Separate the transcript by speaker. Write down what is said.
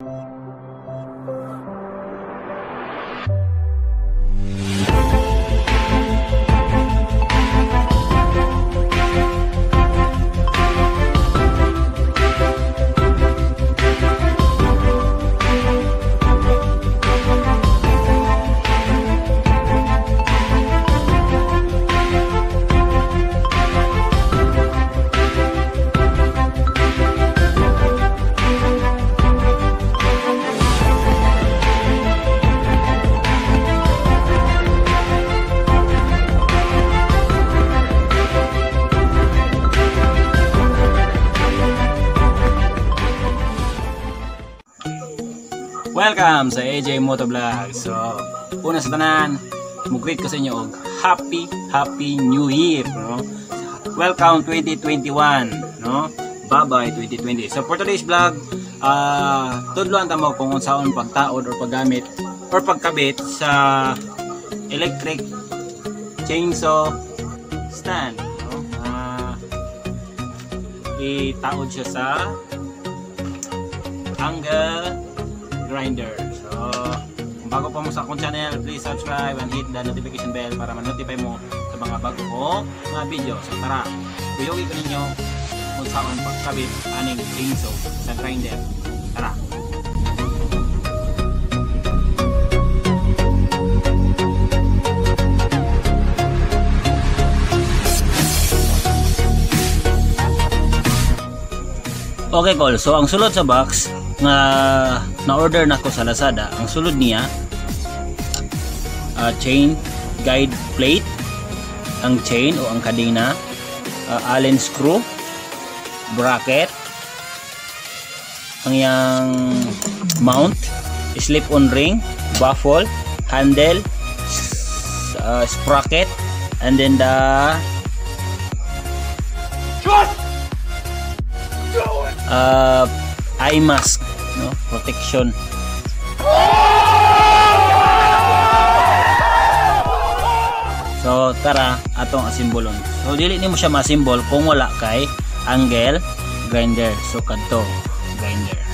Speaker 1: Welcome sa AJ Motovlog. So, una sa tanan, mag-greet ko sa inyo og Happy New Year, no? Welcome 2021, no? Bye-bye 2020. So, for today's vlog, tudloan ta mo kung unsaon pagtaod or paggamit or pagkabit sa electric chainsaw stand, no? Itaod siya sa angle grinder. So, kung bago pa mo sa akong channel, please subscribe and hit the notification bell para ma-notify mo sa mga bago ko mga video. So, tara, kuyogin ko ninyo kung saan pagkabit aning chainsaw sa grinder. Tara! Okay, Col. So, ang sulod sa box nga na-order na ko sa Lazada, ang sulod niya chain guide plate, ang chain o ang kadena, allen screw, bracket, ang yang mount, slip-on ring, baffle, handle, sprocket, and then the eye mask, no, protection. So tara atong asimbolon. So dili nimo siya masimbol kung wala kay angle grinder. So kadto grinder.